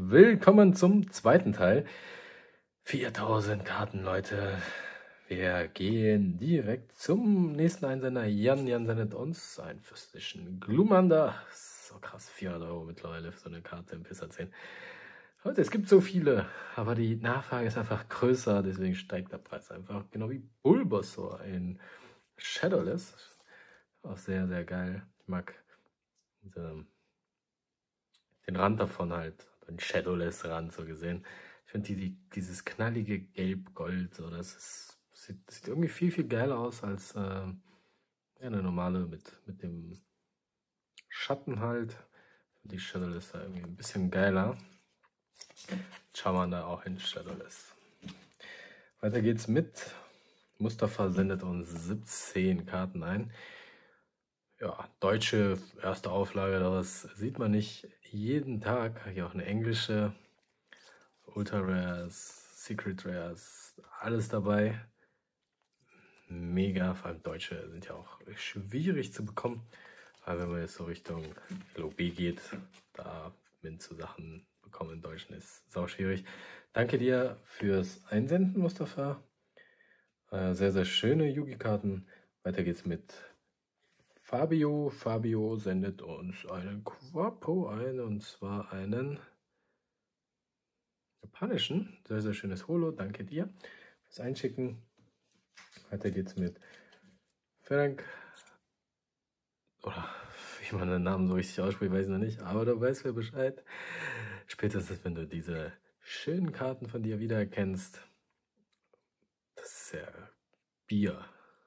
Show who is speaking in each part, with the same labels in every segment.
Speaker 1: willkommen zum zweiten Teil. 4000 Karten, Leute. Wir gehen direkt zum nächsten Einsender. Jan sendet uns einen fürstlichen Glumanda. So krass, 400 € mittlerweile für so eine Karte im Pisser 10. Leute, es gibt so viele, aber die Nachfrage ist einfach größer, deswegen steigt der Preis einfach. Genau wie Bulbasaur in Shadowless. Auch sehr, sehr geil. Ich mag den Rand davon halt, den Shadowless-Rand so gesehen. Ich finde dieses knallige Gelb-Gold, so, sieht irgendwie viel, viel geiler aus als eine normale mit dem Schatten halt. Die Shadowless war irgendwie ein bisschen geiler. Schauen wir da auch in Shadowless. Weiter geht's mit Mustafa sendet uns 17 Karten ein. Ja, deutsche erste Auflage, das sieht man nicht jeden Tag. Hier auch eine englische, Ultra Rares, Secret Rares, alles dabei. Mega, vor allem deutsche sind ja auch schwierig zu bekommen. Aber wenn man jetzt so Richtung LOB geht, da Mint zu Sachen bekommen in Deutschen ist sau schwierig. Danke dir fürs Einsenden, Mustafa. Sehr, sehr schöne Yugi-Karten. Weiter geht's mit Fabio. Fabio sendet uns einen Quapo ein, und zwar einen japanischen. Sehr, sehr schönes Holo. Danke dir fürs Einschicken. Weiter geht's mit Frank. Oder wie man den Namen so richtig ausspricht, weiß ich noch nicht. Aber du weißt ja Bescheid. Spätestens, wenn du diese schönen Karten von dir wiedererkennst. Das ist ja Bier.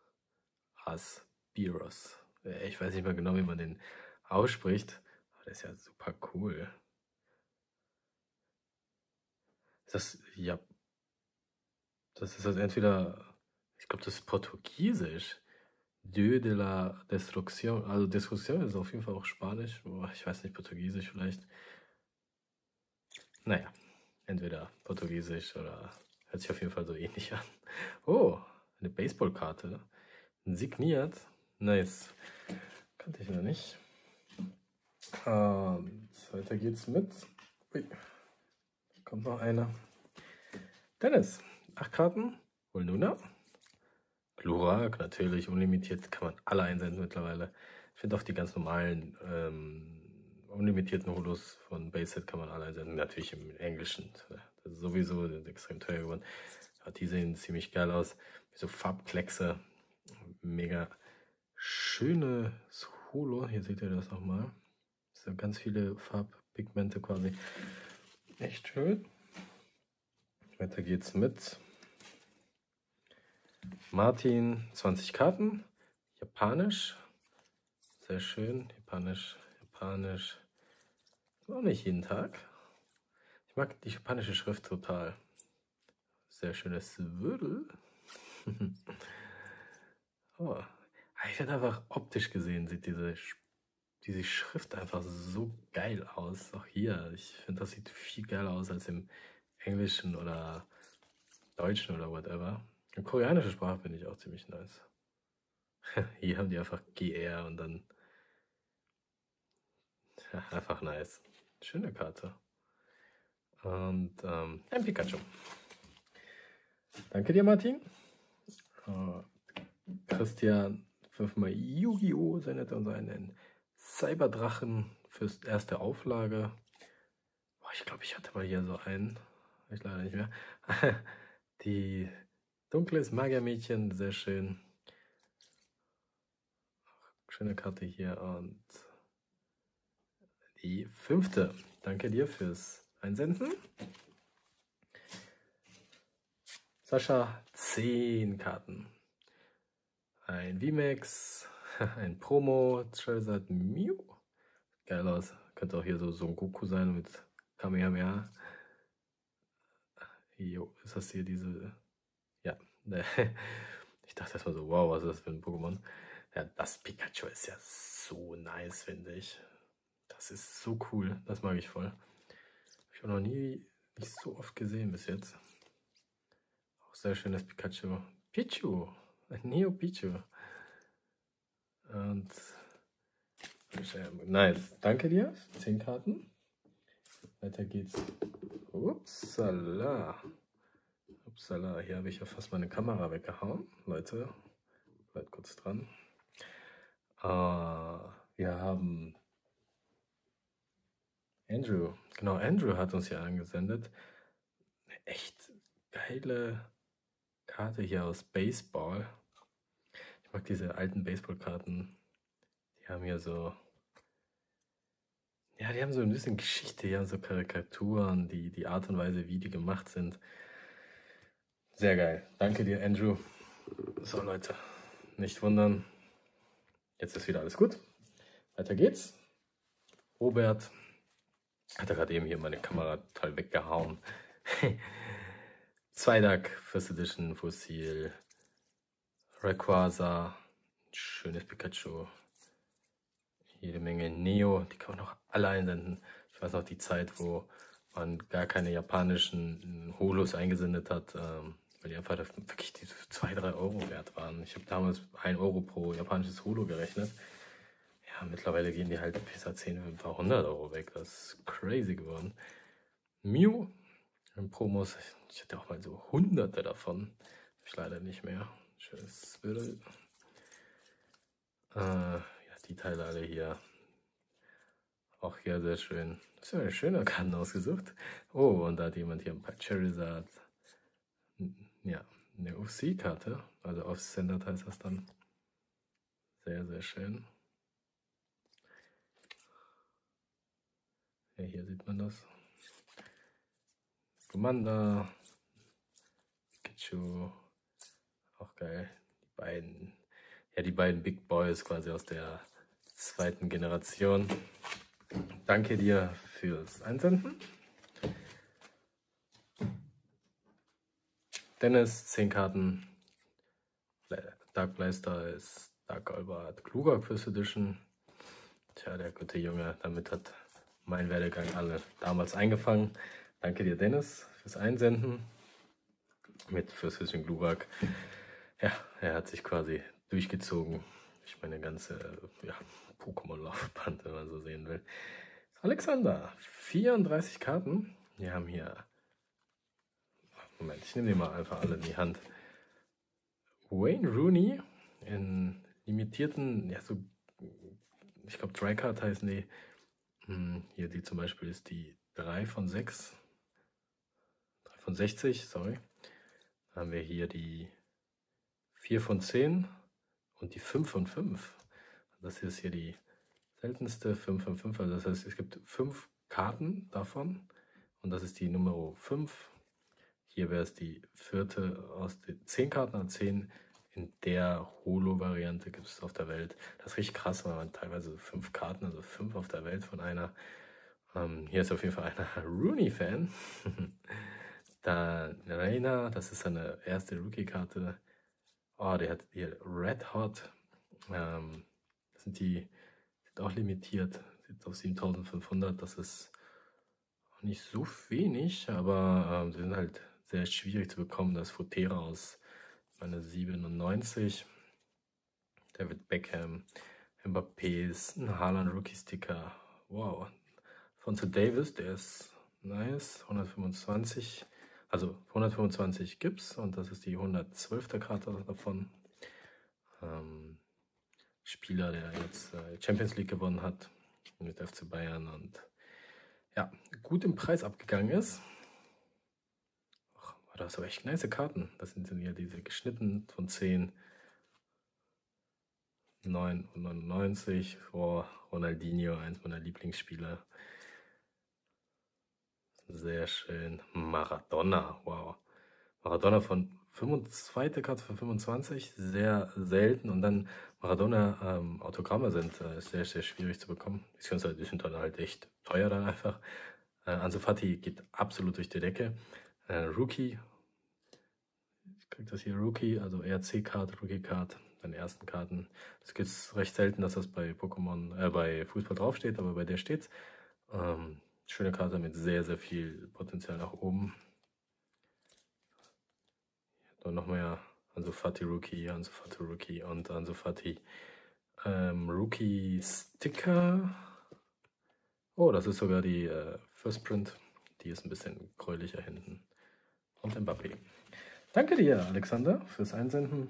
Speaker 1: Biros. Ich weiß nicht mehr genau, wie man den ausspricht, aber der ist ja super cool. Das ist das entweder, ich glaube, das ist Portugiesisch. Dieu de la Destrucción. Also Destrucción ist auf jeden Fall auch Spanisch. Ich weiß nicht, Portugiesisch vielleicht. Naja, entweder Portugiesisch oder hört sich auf jeden Fall so ähnlich an. Oh, eine Baseballkarte. Signiert. Nice. Kannte ich noch nicht. Weiter geht's mit. Ui. Kommt noch einer. Dennis. 8 Karten. Volnuna. Glurak, natürlich. Unlimitiert kann man alle einsenden mittlerweile. Ich finde auch die ganz normalen unlimitierten Holos von Baseset kann man alle einsenden. Natürlich im Englischen. Das ist sowieso extrem teuer geworden. Aber die sehen ziemlich geil aus. Wie so Farbkleckse. Mega schönes Holo. Hier seht ihr das nochmal. Das sind ganz viele Farbpigmente quasi. Echt schön. Weiter geht's mit Martin. 20 Karten. Japanisch. Sehr schön. Japanisch. Auch nicht jeden Tag. Ich mag die japanische Schrift total. Sehr schönes Würdel. Oh. Ich finde einfach optisch gesehen sieht diese Schrift einfach so geil aus. Auch hier. Ich finde, das sieht viel geiler aus als im Englischen oder Deutschen oder whatever. Die koreanische Sprache finde ich auch ziemlich nice. Hier haben die einfach GR und dann einfach nice. Schöne Karte. Und ein Pikachu. Danke dir, Martin. Christian 5-mal Yu-Gi-Oh! Sendet uns einen Cyberdrachen fürs erste Auflage. Boah, ich glaube, ich hatte mal hier so einen. Ich leider nicht mehr. Die dunkles Magiermädchen, sehr schön. Schöne Karte hier und die 5. Danke dir fürs Einsenden. Sascha, 10 Karten. Ein VMAX, ein Promo, Charizard Mew. Geil aus. Könnte auch hier so ein Goku sein mit Kamehameha. Jo, ist das hier diese... Ja, ich dachte erstmal so, wow, was ist das für ein Pokémon? Ja, das Pikachu ist ja so nice, finde ich. Das ist so cool, das mag ich voll. Habe ich auch noch nicht so oft gesehen bis jetzt. Auch sehr schönes Pikachu. Pichu, ein Neo Pichu. Und nice, danke dir. 10 Karten. Weiter geht's Upsala. Upsala, hier habe ich ja fast meine Kamera weggehauen. Leute, bleibt kurz dran. Wir haben Andrew. Genau, Andrew hat uns hier angesendet. Eine echt geile Karte hier aus Baseball. Ich mag diese alten Baseballkarten. Die haben hier so... Ja, die haben so ein bisschen Geschichte, die haben so Karikaturen, die Art und Weise, wie die gemacht sind. Sehr geil. Danke dir, Andrew. So, Leute, nicht wundern. Jetzt ist wieder alles gut. Weiter geht's. Robert hat gerade eben hier meine Kamera total weggehauen. Zweidag, First Edition, Fossil, Rayquaza, schönes Pikachu. Jede Menge Neo, die kann man noch alle einsenden. Ich weiß noch die Zeit, wo man gar keine japanischen Holos eingesendet hat, weil die einfach wirklich diese 2-3 Euro wert waren. Ich habe damals 1 Euro pro japanisches Holo gerechnet. Ja, mittlerweile gehen die halt bis 10 für ein paar 100 Euro weg. Das ist crazy geworden. Mew in Promos, ich hatte auch mal so hunderte davon. Hab ich leider nicht mehr. Schönes Bild. Ja, die Teile alle hier. Auch hier sehr schön. Das ist ja eine schöne Karte ausgesucht. Oh, und da hat jemand hier ein paar Charizard. Ja, eine UFC-Karte. Also Off-Standard heißt das dann. Sehr, sehr schön. Ja, hier sieht man das. Commander. Pikachu. Auch geil. Die beiden Big Boys quasi aus der zweiten Generation. Danke dir fürs Einsenden. Dennis, 10 Karten. Dark Blaster ist Dark Albert Glurak First Edition. Tja, der gute Junge, damit hat mein Werdegang alle damals eingefangen. Danke dir, Dennis, fürs Einsenden. Mit First Edition Glurak. Ja, er hat sich quasi durchgezogen. Ich meine ganze Pokémon-Laufband, wenn man so sehen will. Alexander, 34 Karten. Wir haben hier... Moment, ich nehme die mal einfach alle in die Hand. Wayne Rooney in limitierten, ja so, ich glaube Tricard heißen die. Hier die zum Beispiel ist die 3 von 6. 3 von 60, sorry. Dann haben wir hier die 4 von 10 und die 5 von 5. Das hier ist hier die seltenste 5 von 5. Also das heißt, es gibt 5 Karten davon und das ist die Nummer 5. Hier wäre es die 4. aus den 10 Karten an 10. In der Holo-Variante gibt es auf der Welt. Das ist richtig krass, weil man teilweise 5 Karten, also 5 auf der Welt von einer. Hier ist auf jeden Fall einer Rooney-Fan. Da Reina, das ist seine erste Rookie-Karte. Oh, der hat hier Red Hot. Sind auch limitiert. Sind auf 7500. Das ist auch nicht so wenig, aber sie sind halt sehr schwierig zu bekommen. Das Futera aus meine 97. David Beckham, Mbappé ist ein Haaland Rookie Sticker. Wow. Fonzo Davis, der ist nice. 125. Also 125 gibt's und das ist die 112. Karte davon. Spieler, der jetzt Champions League gewonnen hat mit FC Bayern und ja, gut im Preis abgegangen ist. Da hast du echt nice Karten. Das sind hier diese geschnitten von 10, 9 und 99. Oh, Ronaldinho, eins meiner Lieblingsspieler. Sehr schön. Maradona, wow. Maradona von 25. Karte von 25, sehr selten. Und dann Maradona Autogramme sind sehr, sehr schwierig zu bekommen. Die sind dann halt echt teuer dann einfach. Ansu Fati geht absolut durch die Decke. Rookie, ich krieg das hier Rookie, also RC-Card, Rookie-Card, deine ersten Karten. Das gibt es recht selten, dass das bei Pokémon, bei Fußball draufsteht, aber bei der steht's. Schöne Karte mit sehr, sehr viel Potenzial nach oben. Dann noch mehr Ansu Fati Rookie und Ansu Fati Rookie Sticker. Oh, das ist sogar die First Print, Die ist ein bisschen gräulicher hinten. Und Mbappé. Danke dir, Alexander, fürs Einsenden.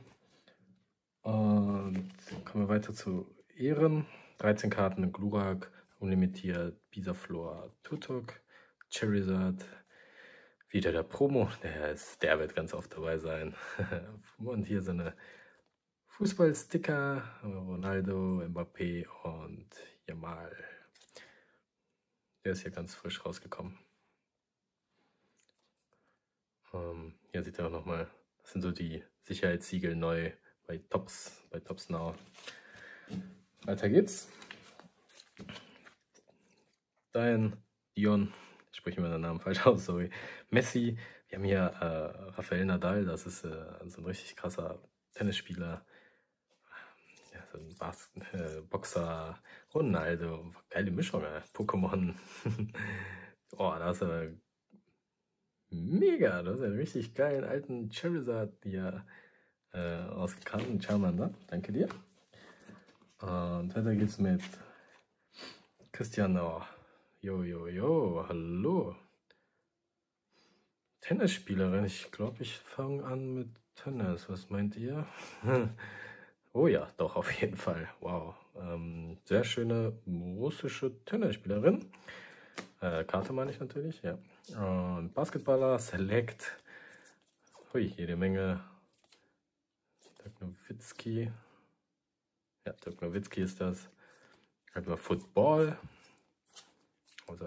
Speaker 1: Und kommen wir weiter zu Ehren. 13 Karten in Glurak, unlimitiert, Bisaflor, Tutok, Charizard. Wieder der Promo, der wird ganz oft dabei sein. Und hier so eine Fußballsticker, Ronaldo, Mbappé und Yamal. Der ist hier ganz frisch rausgekommen. Hier seht ihr auch nochmal, das sind so die Sicherheitssiegel neu bei Tops Now. Weiter geht's. Dion, ich spreche mir den Namen falsch aus, sorry. Messi, wir haben hier Rafael Nadal, das ist so ein richtig krasser Tennisspieler. Ja, so ein Boxer, Ronaldo, geile Mischung, Pokémon. Oh, da ist er mega, das ist einen richtig geilen alten Charizard hier ausgekartet, Charmander, danke dir. Und weiter geht's mit Christian, oh, jo, hallo. Tennisspielerin, ich glaube, ich fange an mit Tennis, was meint ihr? Oh ja, doch, auf jeden Fall, wow. Sehr schöne russische Tennisspielerin. Karte meine ich natürlich, ja. Und Basketballer, Select. Hui, jede Menge. Dirk Nowitzki. Ja, Dirk Nowitzki ist das. Einmal Football. Also,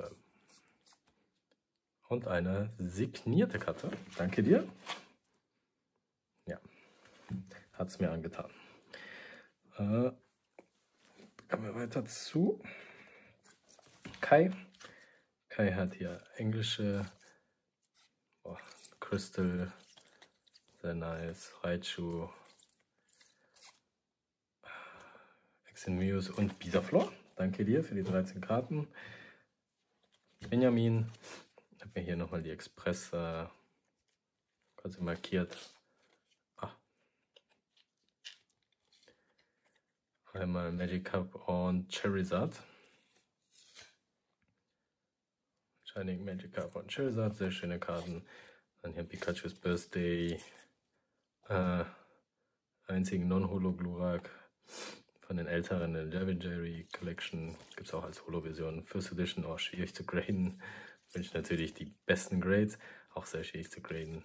Speaker 1: und eine signierte Karte. Danke dir. Ja, hat es mir angetan. Kommen wir weiter zu Kai. Kai hat hier englische Crystal, sehr nice, Raichu, Exenmius und Bisaflor. Danke dir für die 13 Karten. Benjamin, ich habe mir hier nochmal die Express quasi markiert. Einmal Magikarp und Charizard. Shining Magikarp und Charizard, sehr schöne Karten. Dann hier Pikachu's Birthday. Einzigen Non-Holo-Glurak von den älteren in der Legendary Collection. Gibt es auch als Holo-Version. First Edition, auch schwierig zu graden. Wünsche natürlich die besten Grades, auch sehr schwierig zu graden.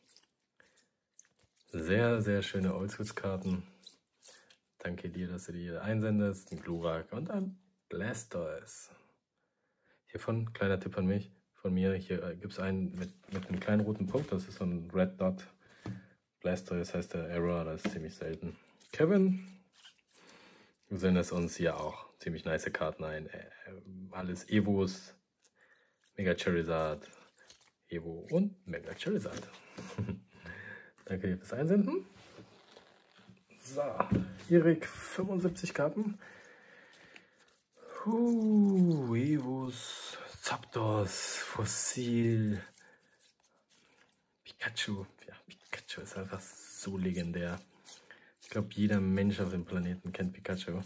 Speaker 1: Sehr, sehr schöne Oldschool-Karten. Danke dir, dass du die hier einsendest. Ein Glurak und ein Blastoise. Hiervon, kleiner Tipp an mich, von mir, hier gibt es einen mit einem kleinen roten Punkt, das ist so ein Red Dot. Blastoise heißt der Error, das ist ziemlich selten. Kevin, du sendest uns hier auch ziemlich nice Karten ein. Alles Evos, Mega Charizard, Evo und Mega Charizard. Danke dir fürs Einsenden. So, Erik, 75 Karten. Evos, Zapdos, Fossil, Pikachu. Ja, Pikachu ist einfach so legendär. Ich glaube, jeder Mensch auf dem Planeten kennt Pikachu.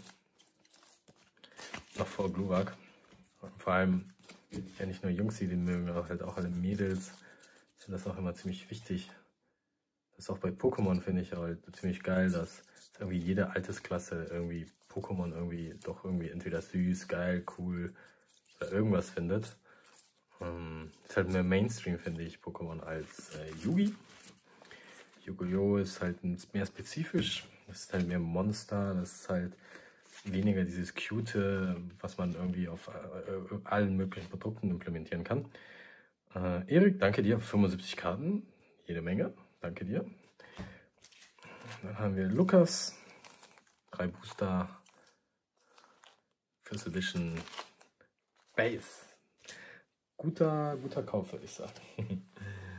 Speaker 1: Noch vor Glurak. Vor allem, ja nicht nur Jungs, die den mögen, aber halt auch alle Mädels. Ich finde das auch immer ziemlich wichtig. Das ist auch bei Pokémon, finde ich, halt ziemlich geil, dass irgendwie jede Altersklasse irgendwie Pokémon irgendwie entweder süß, geil, cool oder irgendwas findet. Ist halt mehr Mainstream, finde ich, Pokémon als Yugi. Yu-Gi-Oh! Ist halt mehr spezifisch. Das ist halt mehr Monster. Das ist halt weniger dieses Cute, was man irgendwie auf allen möglichen Produkten implementieren kann. Erik, danke dir. 75 Karten. Jede Menge. Danke dir. Dann haben wir Lukas. 3 Booster. First Edition Base. Guter Kauf, würde ich sagen.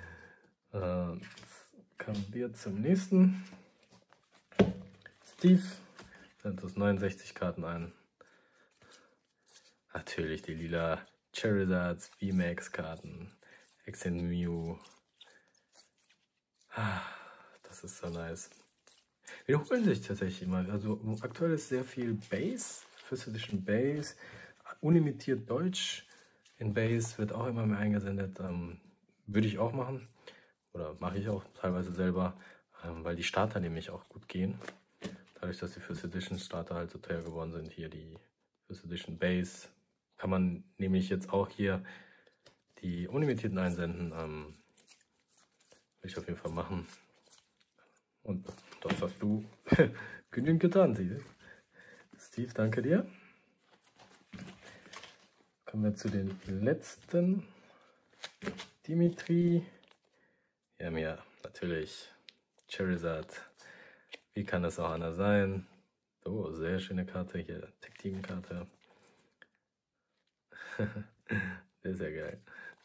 Speaker 1: Kommen wir zum nächsten. Steve. Sind das 69 Karten ein. Natürlich die lila Charizards, VMAX Karten. Exenmew. Das ist so nice. Wiederholen sich tatsächlich immer. Also aktuell ist sehr viel Base, First Edition Base, unlimitiert Deutsch. In Base wird auch immer mehr eingesendet. Würde ich auch machen. Oder mache ich auch teilweise selber, weil die Starter nämlich auch gut gehen. Dadurch, dass die First Edition Starter halt so teuer geworden sind, hier die First Edition Base, kann man nämlich jetzt auch hier die unlimitierten einsenden. Will ich auf jeden Fall machen. Und das hast du genügend getan, Steve, danke dir. Kommen wir zu den letzten. Dimitri. Wir haben ja natürlich Charizard. Wie kann es auch anders sein? Oh, sehr schöne Karte hier. Tech-Team-Karte. Sehr, sehr geil.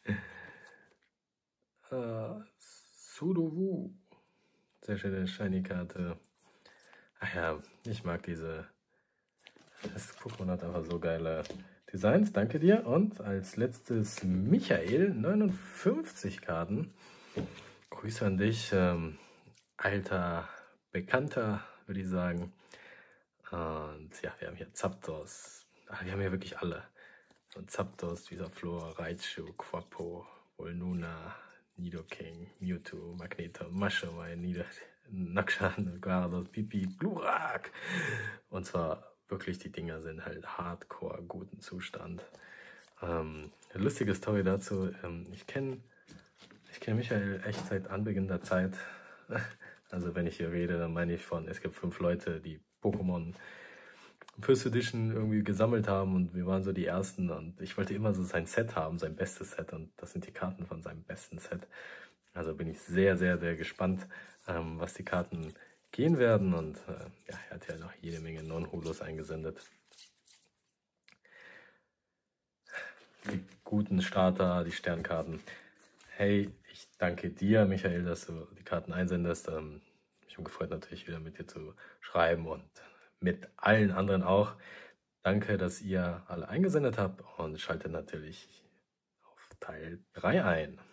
Speaker 1: Sudowu. Sehr schöne Shiny-Karte. Ach ja, ich mag diese. Das Pokémon hat einfach so geile Designs. Danke dir. Und als letztes Michael. 59 Karten. Grüße an dich. Alter Bekannter, würde ich sagen. Und ja, wir haben hier Zapdos. Ach, wir haben hier wirklich alle. Und Zapdos, Visaflor, Raichu, Quapo, Volnuna, Nidoking, Mewtwo, Magneto, Maschomai, Nakshan, Gyarados, Pipi, Glurak. Und zwar wirklich, die Dinger sind halt hardcore guten Zustand. Eine lustige Story dazu. Ich kenne Michael echt seit Anbeginn der Zeit. Also wenn ich hier rede, dann meine ich es gibt 5 Leute, die Pokémon First Edition irgendwie gesammelt haben und wir waren so die Ersten und ich wollte immer so sein Set haben, sein bestes Set und das sind die Karten von seinem besten Set. Also bin ich sehr, sehr, sehr gespannt, was die Karten gehen werden und ja, er hat ja noch jede Menge Non-Hulos eingesendet. Die guten Starter, die Sternkarten. Hey, ich danke dir, Michael, dass du die Karten einsendest. Ich bin gefreut, natürlich wieder mit dir zu schreiben und mit allen anderen auch. Danke, dass ihr alle eingesendet habt und schaltet natürlich auf Teil 3 ein.